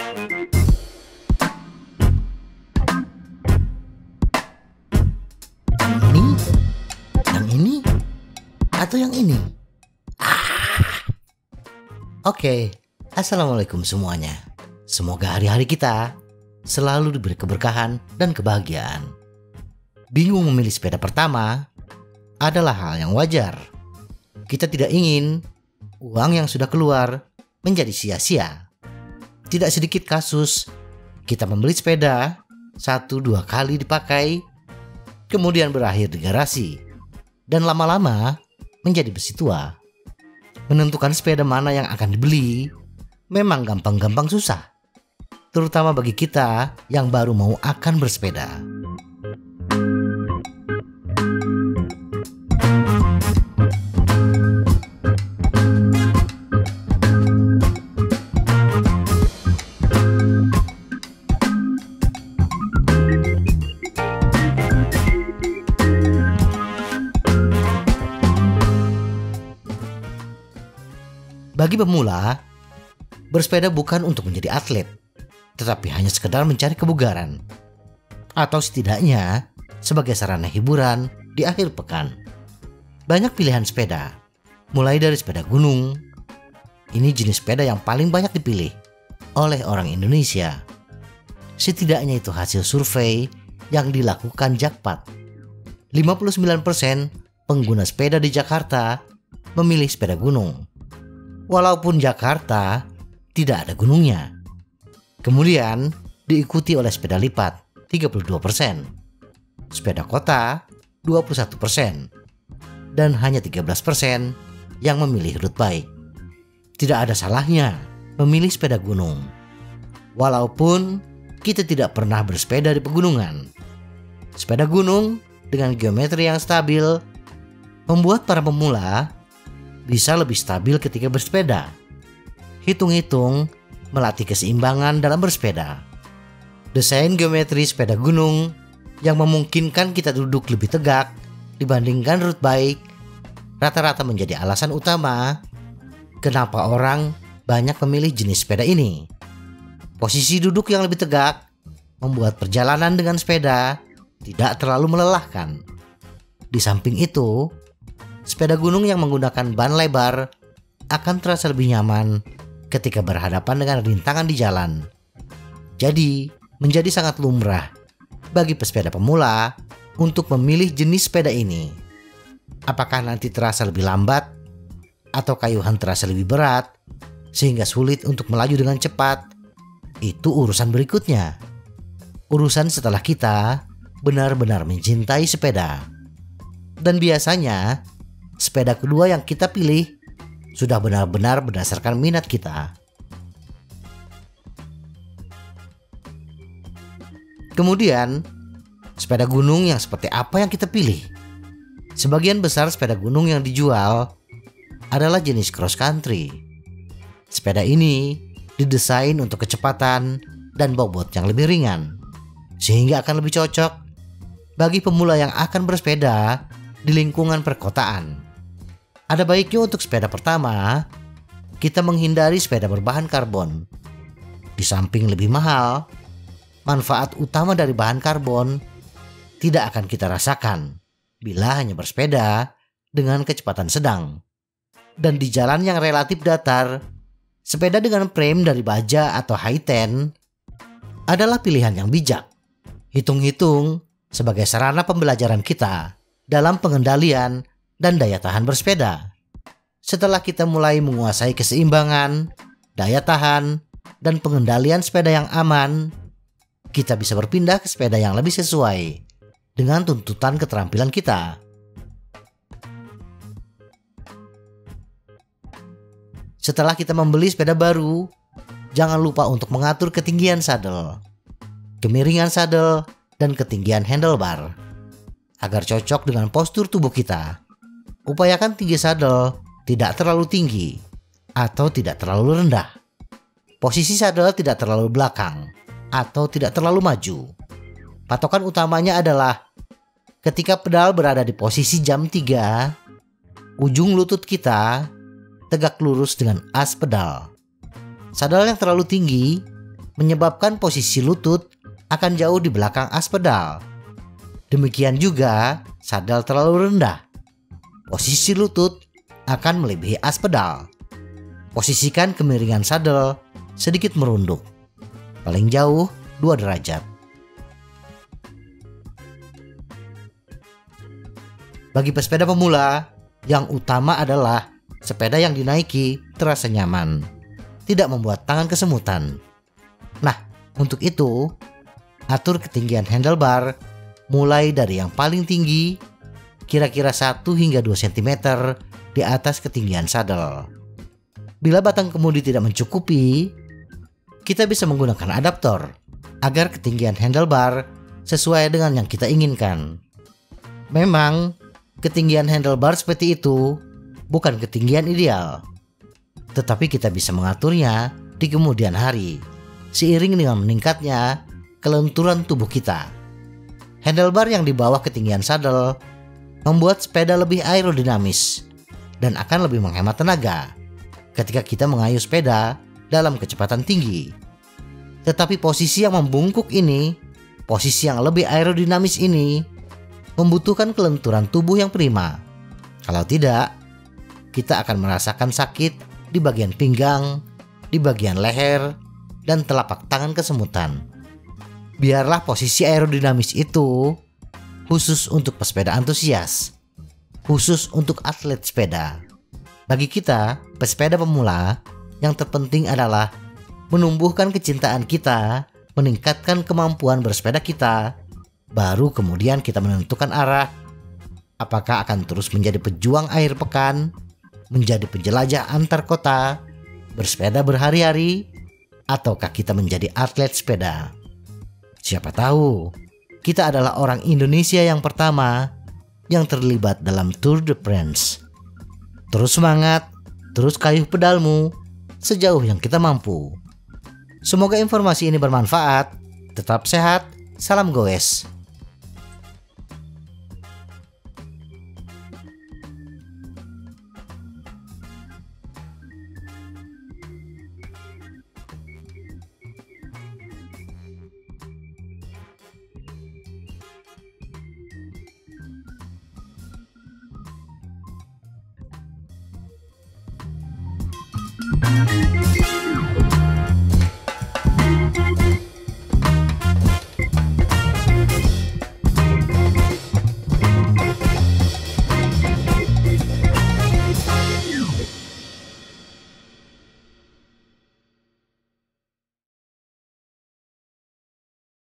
Yang ini atau yang ini? Oke, assalamualaikum semuanya. Semoga hari-hari kita selalu diberi keberkahan dan kebahagiaan. Bingung memilih sepeda pertama adalah hal yang wajar. Kita tidak ingin uang yang sudah keluar menjadi sia-sia. Tidak sedikit kasus kita membeli sepeda 1-2 kali dipakai, kemudian berakhir di garasi, dan lama-lama menjadi besi tua. Menentukan sepeda mana yang akan dibeli memang gampang-gampang susah, terutama bagi kita yang baru mau akan bersepeda. Bagi pemula, bersepeda bukan untuk menjadi atlet, tetapi hanya sekedar mencari kebugaran, atau setidaknya sebagai sarana hiburan di akhir pekan. Banyak pilihan sepeda, mulai dari sepeda gunung. Ini jenis sepeda yang paling banyak dipilih oleh orang Indonesia. Setidaknya itu hasil survei yang dilakukan Jakpart. 59% pengguna sepeda di Jakarta memilih sepeda gunung, walaupun Jakarta tidak ada gunungnya. Kemudian diikuti oleh sepeda lipat 32%, sepeda kota 21%, dan hanya 13% yang memilih road bike. Tidak ada salahnya memilih sepeda gunung, walaupun kita tidak pernah bersepeda di pegunungan. Sepeda gunung dengan geometri yang stabil membuat para pemula bisa lebih stabil ketika bersepeda. Hitung-hitung melatih keseimbangan dalam bersepeda. Desain geometri sepeda gunung yang memungkinkan kita duduk lebih tegak dibandingkan road bike rata-rata menjadi alasan utama kenapa orang banyak memilih jenis sepeda ini. Posisi duduk yang lebih tegak membuat perjalanan dengan sepeda tidak terlalu melelahkan. Di samping itu, sepeda gunung yang menggunakan ban lebar akan terasa lebih nyaman ketika berhadapan dengan rintangan di jalan. Jadi, menjadi sangat lumrah bagi pesepeda pemula untuk memilih jenis sepeda ini. Apakah nanti terasa lebih lambat atau kayuhan terasa lebih berat sehingga sulit untuk melaju dengan cepat? Itu urusan berikutnya. Urusan setelah kita benar-benar mencintai sepeda. Dan biasanya sepeda kedua yang kita pilih sudah benar-benar berdasarkan minat kita. Kemudian, sepeda gunung yang seperti apa yang kita pilih? Sebagian besar sepeda gunung yang dijual adalah jenis cross country. Sepeda ini didesain untuk kecepatan dan bobot yang lebih ringan, sehingga akan lebih cocok bagi pemula yang akan bersepeda di lingkungan perkotaan. Ada baiknya untuk sepeda pertama, kita menghindari sepeda berbahan karbon. Di samping lebih mahal, manfaat utama dari bahan karbon tidak akan kita rasakan bila hanya bersepeda dengan kecepatan sedang. Dan di jalan yang relatif datar, sepeda dengan frame dari baja atau high-ten adalah pilihan yang bijak. Hitung-hitung sebagai sarana pembelajaran kita dalam pengendalian dan daya tahan bersepeda. Setelah kita mulai menguasai keseimbangan, daya tahan, dan pengendalian sepeda yang aman, kita bisa berpindah ke sepeda yang lebih sesuai dengan tuntutan keterampilan kita. Setelah kita membeli sepeda baru, jangan lupa untuk mengatur ketinggian sadel, kemiringan sadel, dan ketinggian handlebar agar cocok dengan postur tubuh kita. Upayakan tinggi sadel tidak terlalu tinggi atau tidak terlalu rendah. Posisi sadel tidak terlalu belakang atau tidak terlalu maju. Patokan utamanya adalah ketika pedal berada di posisi jam 3, ujung lutut kita tegak lurus dengan as pedal. Sadel yang terlalu tinggi menyebabkan posisi lutut akan jauh di belakang as pedal. Demikian juga sadel terlalu rendah. Posisi lutut akan melebihi as pedal. Posisikan kemiringan sadel sedikit merunduk, paling jauh 2 derajat. Bagi pesepeda pemula, yang utama adalah sepeda yang dinaiki terasa nyaman, tidak membuat tangan kesemutan. Nah, untuk itu, atur ketinggian handlebar mulai dari yang paling tinggi, kira-kira 1 hingga 2 cm di atas ketinggian sadel. Bila batang kemudi tidak mencukupi, kita bisa menggunakan adaptor agar ketinggian handlebar sesuai dengan yang kita inginkan. Memang, ketinggian handlebar seperti itu bukan ketinggian ideal, tetapi kita bisa mengaturnya di kemudian hari seiring dengan meningkatnya kelenturan tubuh kita. Handlebar yang di bawah ketinggian sadel membuat sepeda lebih aerodinamis dan akan lebih menghemat tenaga ketika kita mengayuh sepeda dalam kecepatan tinggi. Tetapi posisi yang membungkuk ini, posisi yang lebih aerodinamis ini, membutuhkan kelenturan tubuh yang prima. Kalau tidak, kita akan merasakan sakit di bagian pinggang, di bagian leher, dan telapak tangan kesemutan. Biarlah posisi aerodinamis itu khusus untuk pesepeda antusias, khusus untuk atlet sepeda. Bagi kita, pesepeda pemula, yang terpenting adalah menumbuhkan kecintaan kita, meningkatkan kemampuan bersepeda kita, baru kemudian kita menentukan arah. Apakah akan terus menjadi pejuang akhir pekan, menjadi penjelajah antar kota, bersepeda berhari-hari, ataukah kita menjadi atlet sepeda? Siapa tahu, kita adalah orang Indonesia yang pertama yang terlibat dalam Tour de France. Terus semangat, terus kayuh pedalmu sejauh yang kita mampu. Semoga informasi ini bermanfaat. Tetap sehat, salam goes.